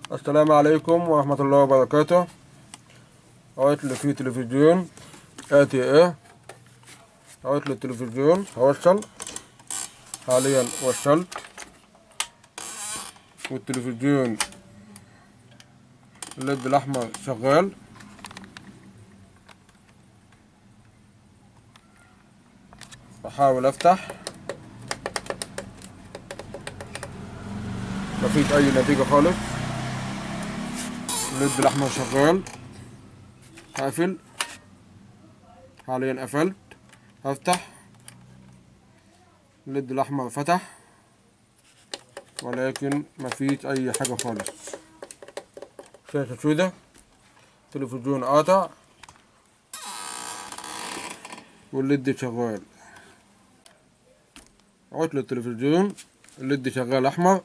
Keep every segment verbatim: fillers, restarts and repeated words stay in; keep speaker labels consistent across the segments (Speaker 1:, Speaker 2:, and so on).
Speaker 1: السلام عليكم ورحمة الله وبركاته. عطل في تلفزيون آتي ايه عطل التلفزيون هوصل. حاليا وصلت والتلفزيون الليد الأحمر شغال. بحاول أفتح، مفيش أي نتيجة خالص. الليد الأحمر شغال. هقفل، حاليا قفلت. هفتح، الليد الأحمر فتح ولكن مفيش أي حاجة خالص. شاشة سودة، تلفزيون قاطع والليد شغال. عطل التلفزيون، الليد شغال أحمر،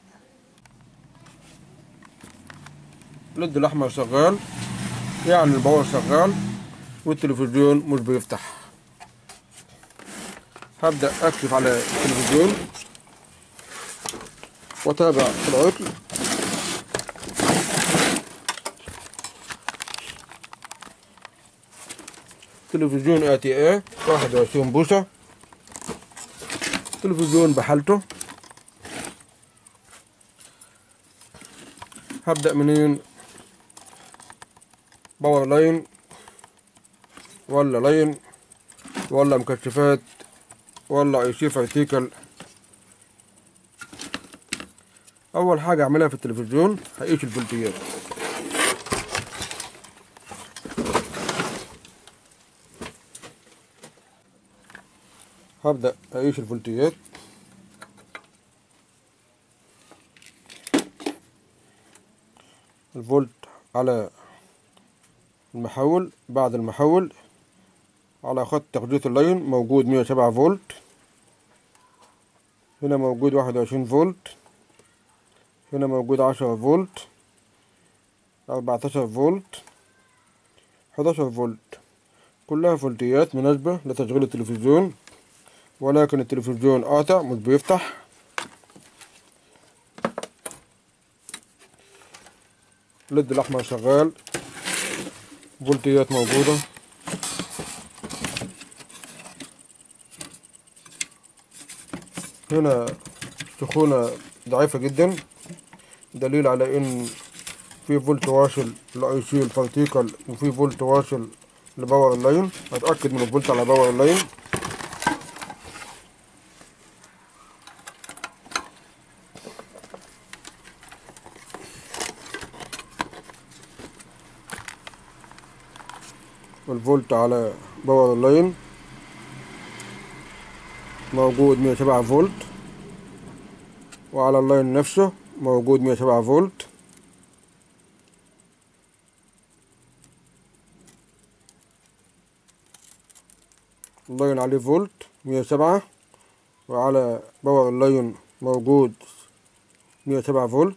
Speaker 1: الليد الأحمر شغال، يعني الباور شغال والتلفزيون مش بيفتح. هبدأ أكشف على التلفزيون وأتابع العطل. تلفزيون آتي ايه واحد وعشرين بوصة، تلفزيون بحالته. هبدأ منين؟ باور لاين ولا لاين ولا مكشفات ولا اي سي فيرتيكال؟ اول حاجة اعملها في التلفزيون هقيس الفولتيات. هبدأ اقيس الفولتيات. الفولت على المحول، بعد المحول على خط تغذية اللاين موجود مية وسبعة فولت، هنا موجود واحد وعشرين فولت، هنا موجود عشرة فولت، أربعتاشر فولت، حداشر فولت. كلها فولتيات مناسبة لتشغيل التلفزيون، ولكن التلفزيون قاطع مش بيفتح. الليد الأحمر شغال، فولتيات موجودة. هنا سخونة ضعيفة جدا، دليل على ان في فولت واصل لاي سي الفرتيكال وفي فولت واصل لباور اللاين. هتأكد من الفولت على باور اللاين. والفولت على باور اللاين موجود مية وسبعة فولت، وعلى اللاين نفسه موجود مية وسبعة فولت. اللاين عليه فولت مية وسبعة، وعلى باور اللاين موجود مية وسبعة فولت،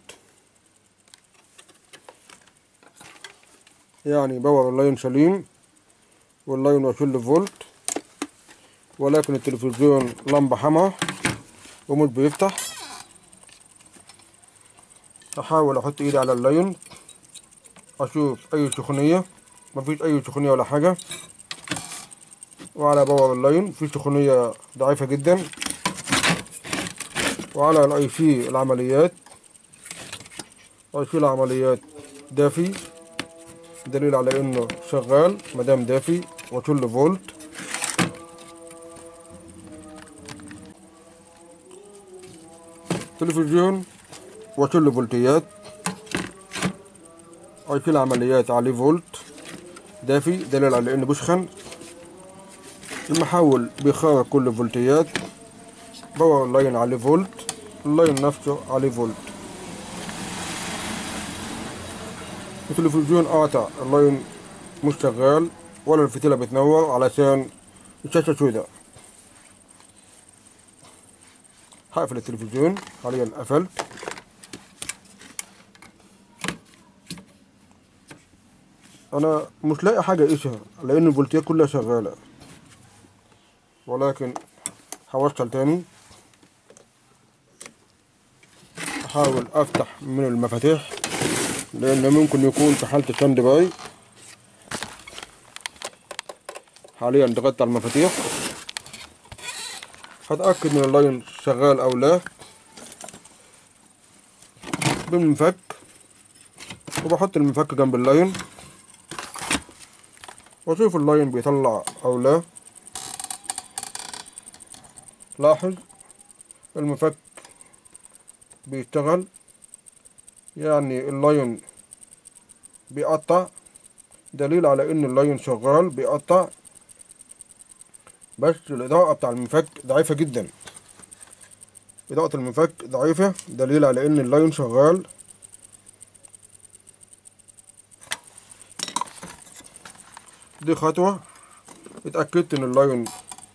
Speaker 1: يعني باور اللاين سليم واللاين واصل له فولت، ولكن التلفزيون لمبة حمراء ومش بيفتح. احاول احط ايدي على اللاين اشوف اي سخونية، مفيش اي سخونية ولا حاجة. وعلى باور اللاين في سخونية ضعيفة جدا، وعلى الاي سي العمليات اي سي العمليات دافي، دليل على انه شغال مدام دافي وصل فولت. تلفزيون وصل فولتيات، اي سي العمليات عليه فولت دافي، دليل على انه بيسخن. المحول بيخرج كل فولتيات. باور اللاين عليه فولت، اللاين نفسه عليه فولت. التلفزيون قاطع، اللاين مش شغال ولا الفتيلة بتنور علشان الشاشة سوداء. هقفل التلفزيون، حاليا قفلت. انا مش لاقي حاجة اقيسها لان الفولتيات كلها شغالة، ولكن هوصل تاني. احاول افتح من المفاتيح لأن ممكن يكون في حالة ستاند باي. حاليا ضغطت على المفاتيح، هتأكد من اللاين شغال أو لا بالمفك، وبحط المفك جنب اللاين وأشوف اللاين بيطلع أو لا. لاحظ المفك بيشتغل، يعني اللاين بيقطع، دليل على ان اللاين شغال بيقطع، بس الاضاءة بتاع المفك ضعيفة جدا. اضاءة المفك ضعيفة، دليل على ان اللاين شغال. دي خطوة اتأكدت ان اللاين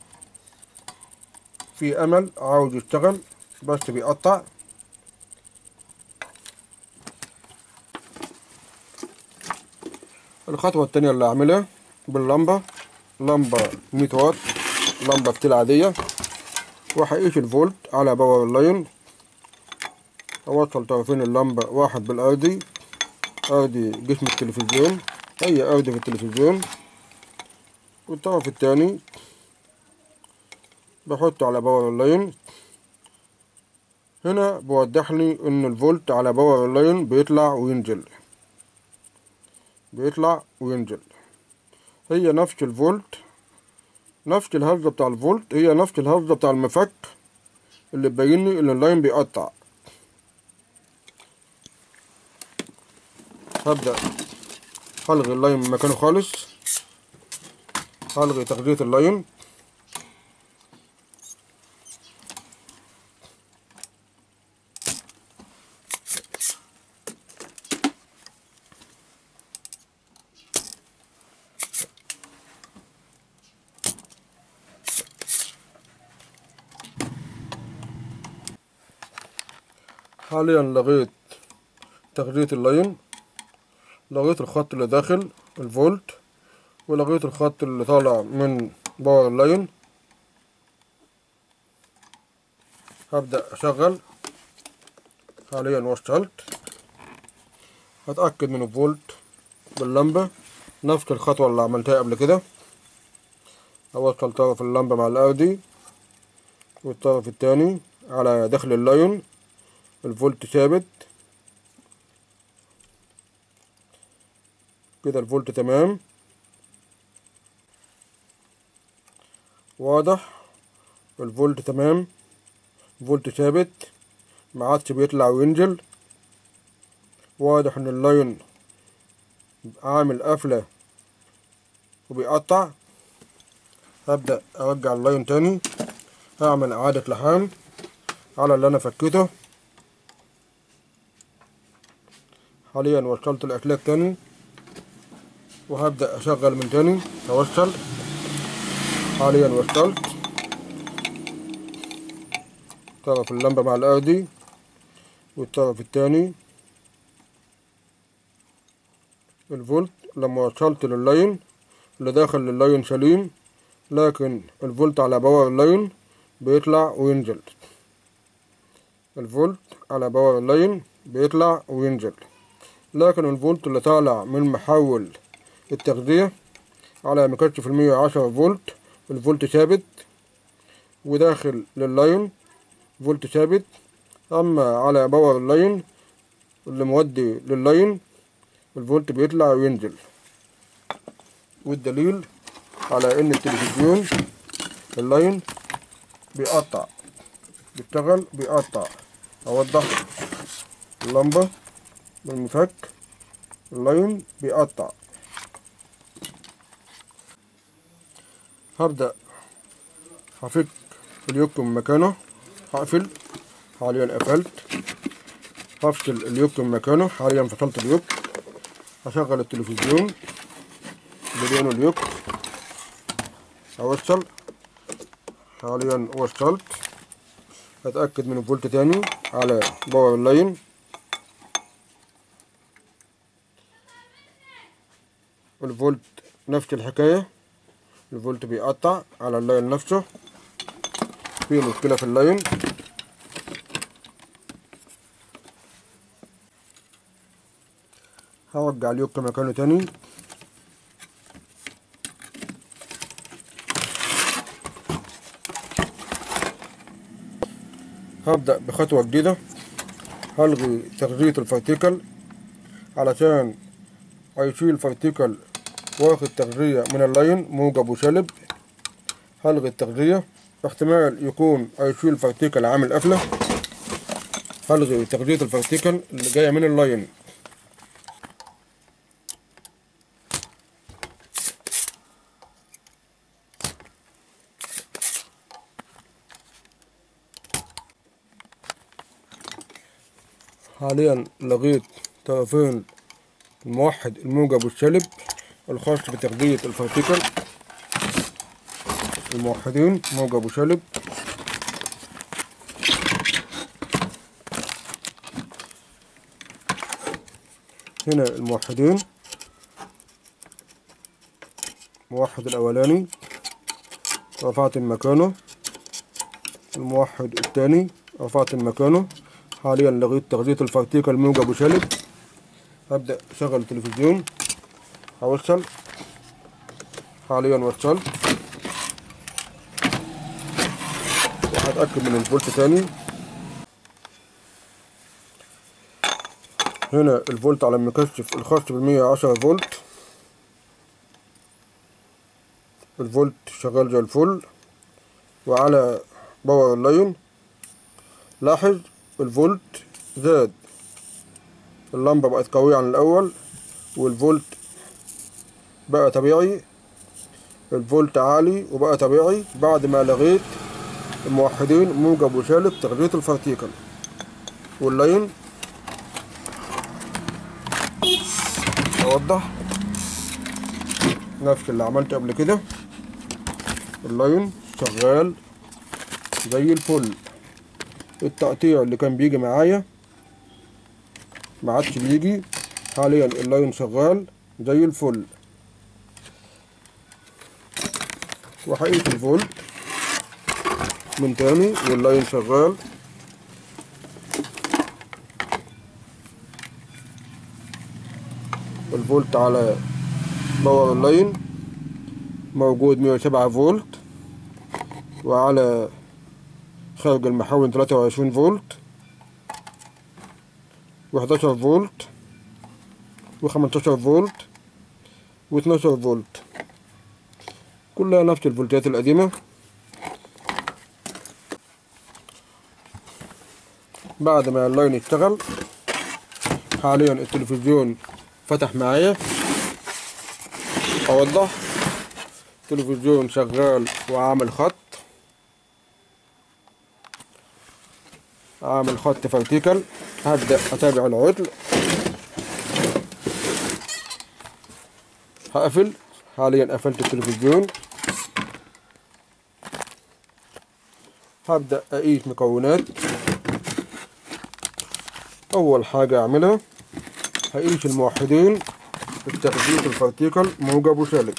Speaker 1: في امل عاوز يشتغل بس بيقطع. الخطوة التانية اللي هعملها باللمبة، لمبة مية واط، لمبة فتيلة عادية، وهقيس الفولت على باور اللاين. اوصل طرفين اللمبة، واحد بالارضي، ارضي جسم التلفزيون، اي ارضي في التلفزيون، والطرف التاني بحطه على باور اللاين. هنا بوضح لي ان الفولت على باور اللاين بيطلع وينزل، بيطلع وينزل. هي نفس الفولت، نفس الهزة بتاع الفولت، هي نفس الهزة بتاع المفك اللي تبين لي ان اللاين بيقطع. هبدأ هلغي اللاين من مكانه خالص، هلغي تغذية اللاين. حاليا لغيت تغذية اللاين، لغيت الخط اللي داخل الفولت، ولغيت الخط اللي طالع من باور اللاين. هبدأ أشغل. حاليا وصلت، هتأكد من الفولت باللمبة، نفس الخطوة اللي عملتها قبل كده. أوصل طرف اللمبة مع الأرضي والطرف التاني على داخل اللاين، الفولت ثابت كده، الفولت تمام واضح، الفولت تمام، فولت ثابت، معادش بيطلع وينزل. واضح ان اللاين عامل قفلة وبيقطع. هبدأ ارجع اللاين تاني، هعمل اعادة لحام على اللي انا فكيته. حاليا وصلت الاسلاك تاني، وهبدأ اشغل من تاني، اوصل. حاليا وصلت طرف اللمبة مع الارضي والطرف التاني. الفولت لما وصلت لللاين اللي داخل لللاين سليم، لكن الفولت على باور اللاين بيطلع وينزل، الفولت على باور اللاين بيطلع وينزل، لكن الفولت اللي طالع من محول التغذية على مكثف المية وعشرة فولت، الفولت ثابت، وداخل لللاين فولت ثابت. اما على باور اللاين اللي مودي لللاين الفولت بيطلع وينزل، والدليل على ان التلفزيون اللاين بيقطع، بيشتغل بيقطع. اوضح اللمبة بالمفك، اللاين بيقطع. هبدأ هفك اليوك من مكانه، هقفل. حاليا قفلت، هفصل اليوك من مكانه. حاليا فصلت اليوك، هشغل التلفزيون بدون اليوك، هوصل. حاليا وصلت، هتأكد من الفولت تاني على باور اللاين. الفولت نفس الحكاية، الفولت بيقطع على اللاين نفسه، في مشكلة في اللاين. هرجع اليوك مكانه تاني. هبدأ بخطوة جديدة، هلغي تغذية الفرتيكل علشان هيشيل الفرتيكل واخد تغذية من اللاين موجب وسالب. هلغي التغذية، احتمال يكون هيشيل الفرتيكل عامل قفلة. هلغي تغذية الفرتيكل اللي جاية من اللاين. حاليا لغيت طرفين الموحد الموجب والسالب الخاص بتغذية الفرتيكل، الموحدين موجب وسالب. هنا الموحدين، الموحد الأولاني رفعت مكانه، الموحد الثاني رفعت مكانه. حاليا لغيت تغذية الفرتيكل موجب وسالب. هبدأ أشغل التلفزيون، هوصل. حاليا وصلت، وهتأكد من الفولت تاني. هنا الفولت على المكشف الخاص بالمية وعشرة فولت، الفولت شغال زي الفل. وعلى باور اللاين لاحظ الفولت زاد، اللمبة بقت قوية عن الأول، والفولت بقى طبيعي، الفولت عالي وبقى طبيعي بعد ما لغيت الموحدين موجب وسالب تغذية الفرتيكل واللاين. أوضح نفس اللي عملته قبل كده، اللاين شغال زي الفل. التقطيع اللي كان بيجي معايا ما عادش بيجي، حاليا اللاين شغال زي الفل. وهقيس الفولت من تاني واللاين شغال. الفولت على باور اللاين موجود مية وسبعة فولت، وعلى خارج المحول تلاتة وعشرين فولت وحداشر فولت وخمستاشر فولت واتناشر فولت، كلها نفس الفولتات القديمة. بعد ما اللاين اشتغل حاليا التلفزيون فتح معايا. اوضح التلفزيون شغال وعامل خط، عامل خط فرتيكل. هبدأ اتابع العطل، هقفل. حاليا قفلت التلفزيون، هبدأ اقيس مكونات. اول حاجة اعملها هقيس الموحدين بتغذية الفرتيكل موجب وسالب،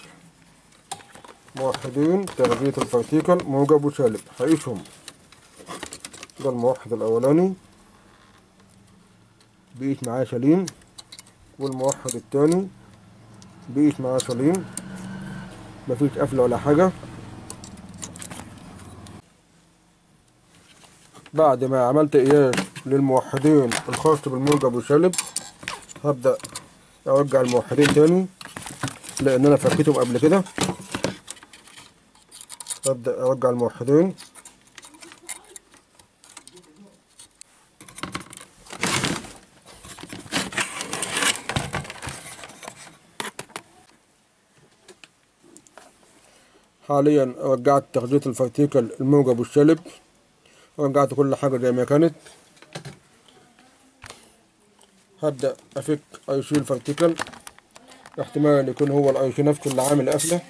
Speaker 1: موحدين تغذية الفرتيكل موجب وسالب هقيسهم. ده الموحد الاولاني بقيس معاه سليم، والموحد التاني بقيس معاه سليم، مفيش قفلة ولا حاجة. بعد ما عملت قياس للموحدين الخاص بالموجب والسالب هبدأ ارجع الموحدين تاني لان انا فكيتهم قبل كده. هبدأ ارجع الموحدين، حاليا رجعت تغذية الفرتيكل الموجب والسالب، رجعت كل حاجة زي ما كانت. هبدأ افك اي سي الفرتيكل، احتمال يكون هو الاي سي نفسه اللي عامل قفلة.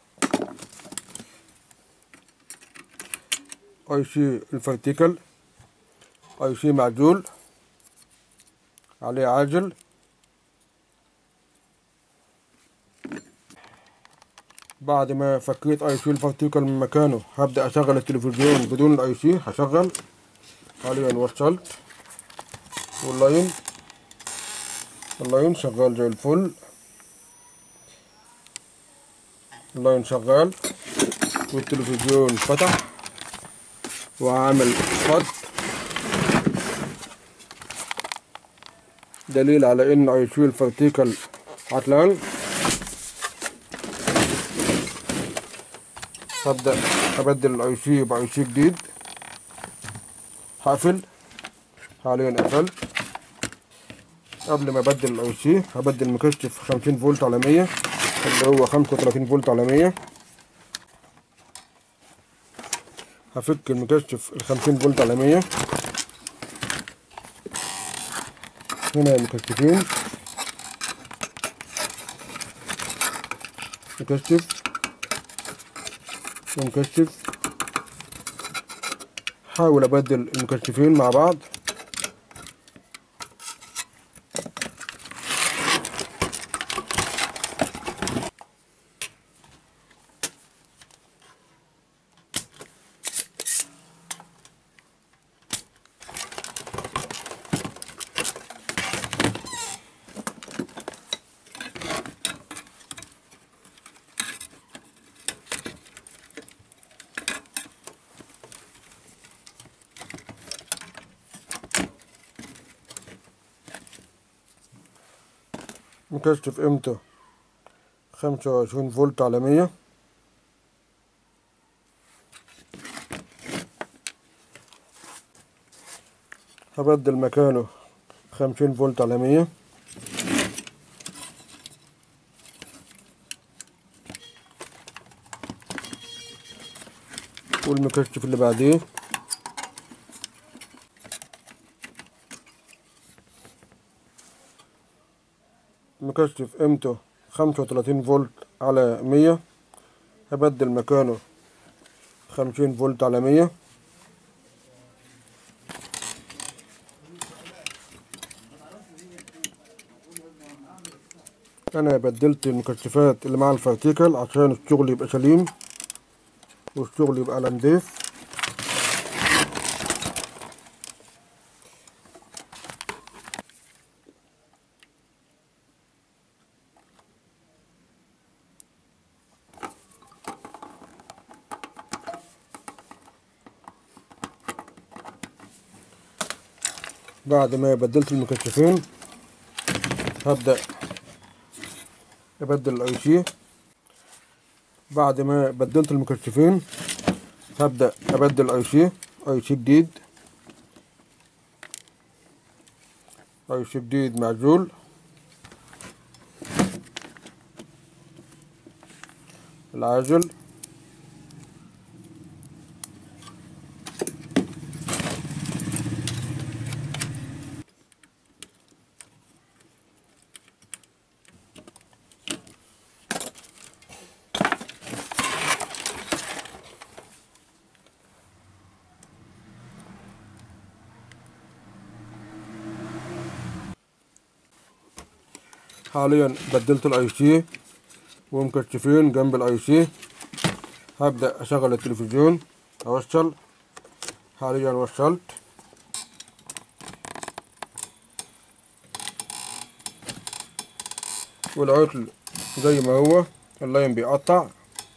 Speaker 1: اي سي الفرتيكل اي سي معزول عليه عازل. بعد ما فكيت اي سي الفرتيكل من مكانه هبدأ اشغل التلفزيون بدون الاي سي. هشغل حاليا، وصلت واللاين اللاين شغال زي الفل. اللاين شغال والتلفزيون فتح وعامل خط، دليل على ان اي سي الفرتيكل عطلان. هبدأ ابدل الاي سي باي سي جديد. هقفل حاليا، قفلت. قبل ما ابدل الاي سي هبدل مكشف خمسين فولت على مية اللي هو خمسة وتلاتين فولت على مية. هفك المكشف الخمسين فولت على مية. هنا مكشفين، مكشف ومكشف. حاول ابدل المكشفين مع بعض. مكشف قيمته خمسة وعشرين فولت على مية. هبدل مكانه خمسين فولت على مية. والمكشف اللي بعديه مكشف قيمته خمسة وتلاتين فولت على مية. هبدل مكانه خمسين فولت على مية. انا بدلت المكشفات اللي مع الفرتيكل عشان الشغل يبقى سليم والشغل يبقى على نضيف. بعد ما بدلت المكشفين هبدأ ابدل الاي سي. بعد ما بدلت المكشفين هبدأ ابدل اي سي اي سي جديد اي سي جديد معزول. العازل حاليا بدلت الاي سي ومكشفين جنب الاي سي. هبدأ اشغل التلفزيون. اوصل حاليا، وصلت. والعطل زي ما هو، اللاين بيقطع.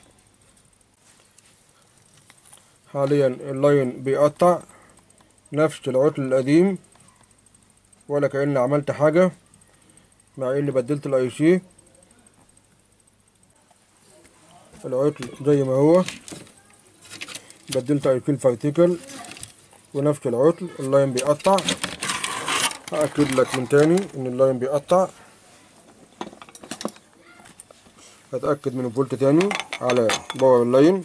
Speaker 1: حاليا اللاين بيقطع نفس العطل القديم ولا كأني عملت حاجة مع اني بدلت الاي سي. العطل زي ما هو، بدلت اي سي الفرتيكل ونفس العطل، اللاين بيقطع. هأكد لك من تاني ان اللاين بيقطع. هتأكد من الفولت تاني على باور اللاين.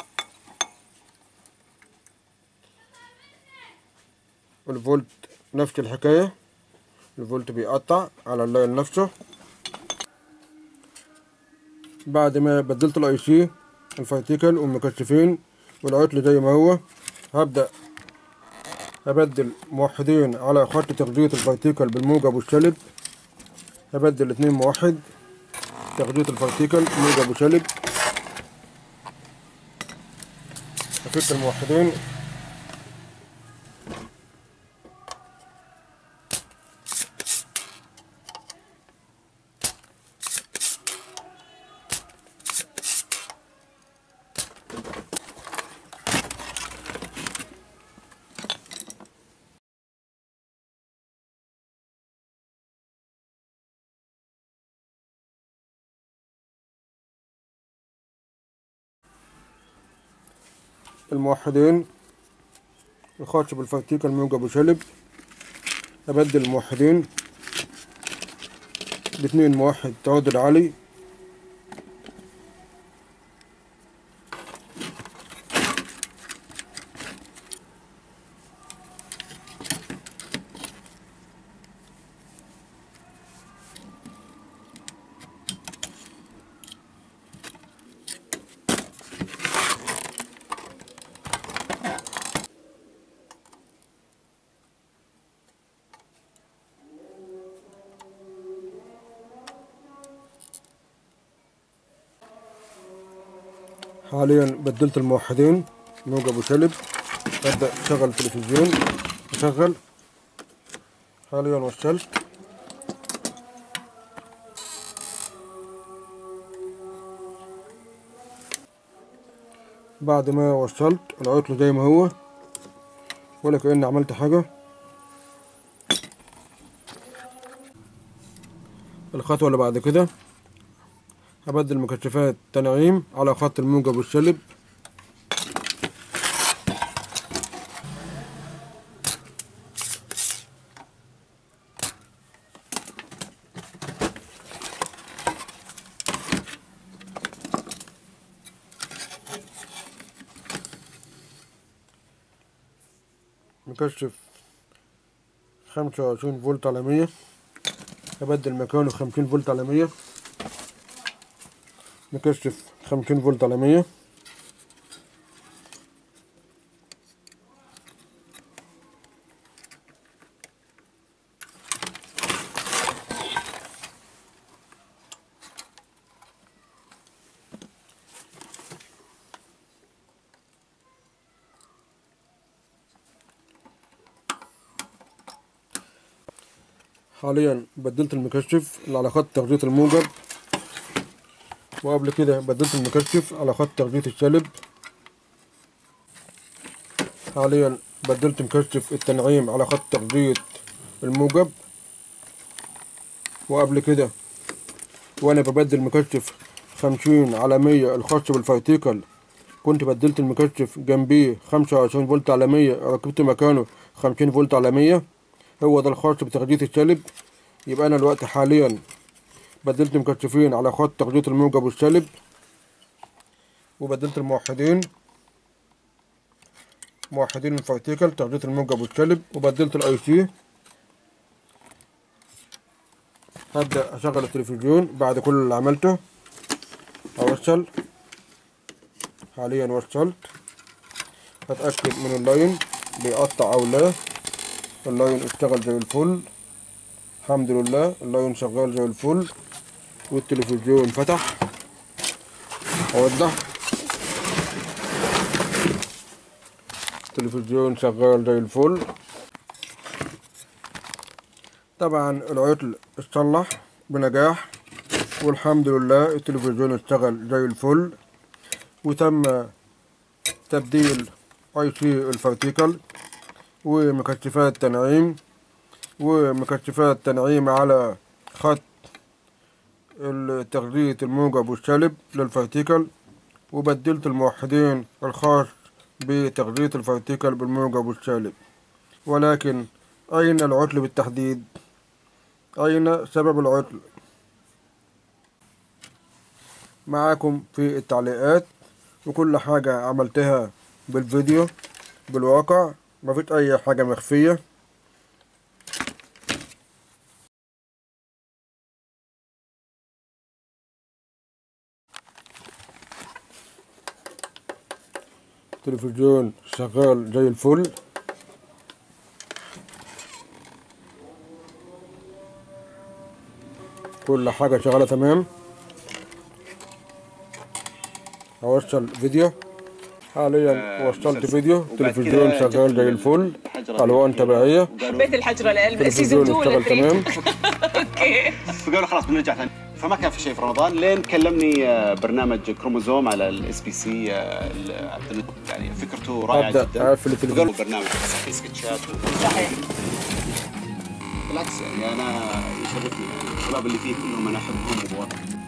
Speaker 1: الفولت نفس الحكاية، الفولت بيقطع على اللاين نفسه. بعد ما بدلت الاي سي الفرتيكل والمكشفين والعطل زي ما هو، هبدأ هبدل موحدين على خط تغذية الفرتيكل بالموجب والسالب. هبدل اتنين موحد تغذية الفرتيكل موجب وسالب. هفك الموحدين. الموحدين الخاص بالفرتيكل موجب وسالب. هبدل الموحدين باتنين موحد تردد عالي. حاليا بدلت الموحدين موجب وسالب. أبدأ أشغل التلفزيون. أشغل. حاليا وصلت. بعد ما وصلت العطل زي ما هو ولا كأني عملت حاجة. الخطوة اللي بعد كده هبدل مكشفات تنعيم على خط الموجب والسالب. مكشف خمسة وعشرين فولت على مية. هبدل مكانه خمسين فولت على مية. مكشف خمسين فولت على مية. حاليا بدلت المكشف اللي على خط تغذية الموجب، وقبل كده بدلت المكشف على خط تغذية السالب. حاليا بدلت مكشف التنعيم على خط تغذية الموجب، وقبل كده وانا ببدل مكشف خمسين على مية الخاص بالفرتيكل كنت بدلت المكشف جنبيه خمسة وعشرين فولت على مية، ركبت مكانه خمسين فولت على مية. هو ده الخاص بتغذية السالب. يبقى انا دلوقتي حاليا بدلت مكشفين على خط تغذية الموجب والسالب، وبدلت الموحدين موحدين الفرتيكل تغذية الموجب والسالب، وبدلت الاي سي. هبدأ اشغل التلفزيون بعد كل اللي عملته. اوصل. حاليا وصلت. هتأكد من اللاين بيقطع او لا. اللاين اشتغل زي الفل الحمد لله. اللاين شغال زي الفل والتلفزيون فتح. اوضح. التلفزيون شغال زي الفل. طبعا العطل اتصلح بنجاح والحمد لله. التلفزيون اشتغل زي الفل، وتم تبديل اي سي الفرتيكل ومكشفات تنعيم ومكشفات تنعيم على خط تغذية الموجب والسالب للفرتيكل، وبدلت الموحدين الخاص بتغذية الفرتيكل بالموجب والسالب. ولكن أين العطل بالتحديد؟ أين سبب العطل؟ معاكم في التعليقات، وكل حاجة عملتها بالفيديو بالواقع، مفيش أي حاجة مخفية. التلفزيون شغال زي الفل. كل حاجة شغالة تمام. اوصل فيديو حاليا، وصلت فيديو. تلفزيون شغال زي الفل، الوان طبيعية.
Speaker 2: حبيت الحجرة لقلبي
Speaker 1: التلفزيون اشتغل تمام.
Speaker 2: اوكي.
Speaker 3: فقالوا خلاص بنرجع ثاني، فما كان في شيء في رمضان لين كلمني برنامج كروموزوم على الاس بي سي، يعني فكرته رائعة جدا.
Speaker 1: اقفل التلفزيون.
Speaker 3: برنامج في سكتشات.
Speaker 2: صحيح.
Speaker 3: بالعكس يعني انا يشرفني، يعني الشباب اللي فيه كلهم انا احبهم.